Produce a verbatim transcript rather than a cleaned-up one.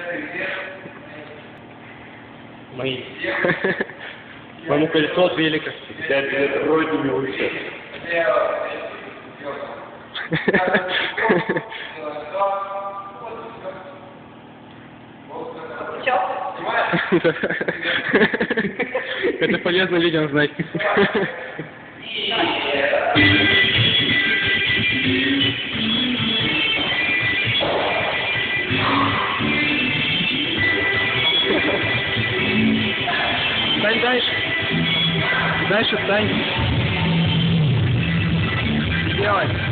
Мои. Моему колесо от велика. Я билет вроде не лучше. Это полезно людям знать. Встань дальше. Дальше встань. Делай.